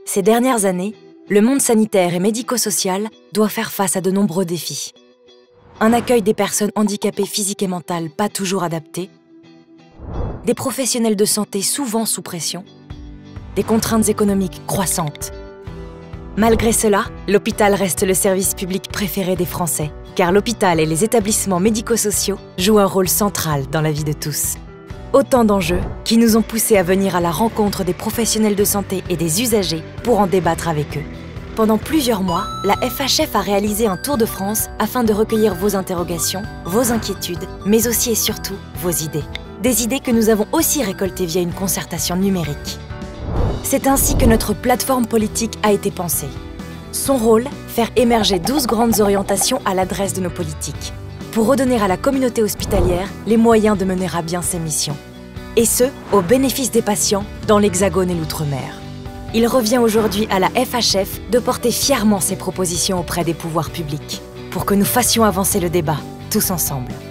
Ces dernières années, le monde sanitaire et médico-social doit faire face à de nombreux défis. Un accueil des personnes handicapées physiques et mentales pas toujours adapté, des professionnels de santé souvent sous pression, des contraintes économiques croissantes. Malgré cela, l'hôpital reste le service public préféré des Français, car l'hôpital et les établissements médico-sociaux jouent un rôle central dans la vie de tous. Autant d'enjeux qui nous ont poussés à venir à la rencontre des professionnels de santé et des usagers pour en débattre avec eux. Pendant plusieurs mois, la FHF a réalisé un tour de France afin de recueillir vos interrogations, vos inquiétudes, mais aussi et surtout vos idées. Des idées que nous avons aussi récoltées via une concertation numérique. C'est ainsi que notre plateforme politique a été pensée. Son rôle, faire émerger 12 grandes orientations à l'adresse de nos politiques, pour redonner à la communauté hospitalière les moyens de mener à bien ses missions. Et ce, au bénéfice des patients dans l'Hexagone et l'Outre-mer. Il revient aujourd'hui à la FHF de porter fièrement ses propositions auprès des pouvoirs publics, pour que nous fassions avancer le débat, tous ensemble.